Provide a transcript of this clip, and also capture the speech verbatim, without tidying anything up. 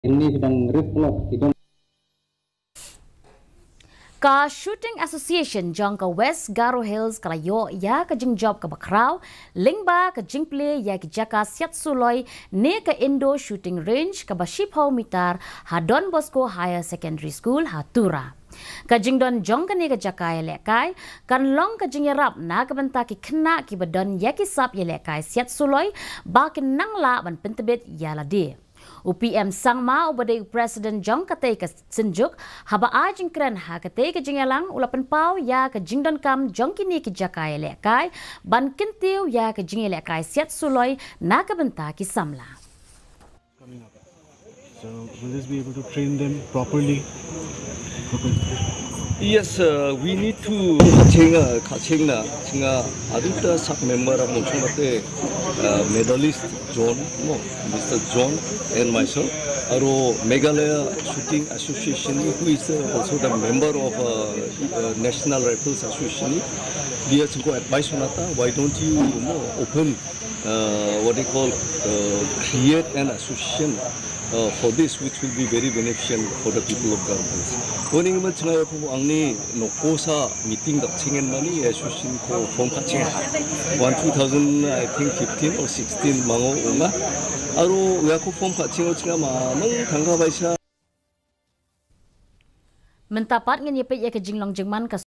Ini sedang reflect tidak. Ka Shooting Association jong ka West Garo Hills kalayo ya ka jing job ka bakraw lingba ka jing play ya ki jaka siat suloi ne ka Indo Shooting Range ka ba shiphaw mitar ha Don Bosco Higher Secondary School ha Tura. Ka jing don jong ka ne ka jaka ya lekai kan long ka jing yarap na ka banta ki khna ki badon ya ki sap ya lekai siat suloi ba ki nangla ban pentebet ya la de. U P M sangma ubade President Jong katay ka senjuk haba ajing kren ha katay ka jingalang ulapan pau ya ka jingdon kam jong kini ki jakay lekay ban kintiu ya ka jingel lekay siat suloy na ka benta ki samla. Coming up. So will this be able to train them properly? Yes, uh, we need to kachenga kachenga chinga adita sub member of Mochumate uh, medalist John, no, Mister John and myself. Aro Meghalaya Shooting Association, who is uh, also the member of uh, uh, National Rifles Association. We are to advise Sonata, why don't you, you know, open uh, what they call uh, create an association uh, for this, which will be very beneficial for the people of governments. Morning, but tonight, Angni no Kosa meeting the Chingan money association for from Kachin. One two thousand, I think fifteen or sixteen, Mango Unga. Aro we are from Kachin or Chingama, Mang Tanga Baisha. Mentapat ngani pe ya ka jinglong jingman ka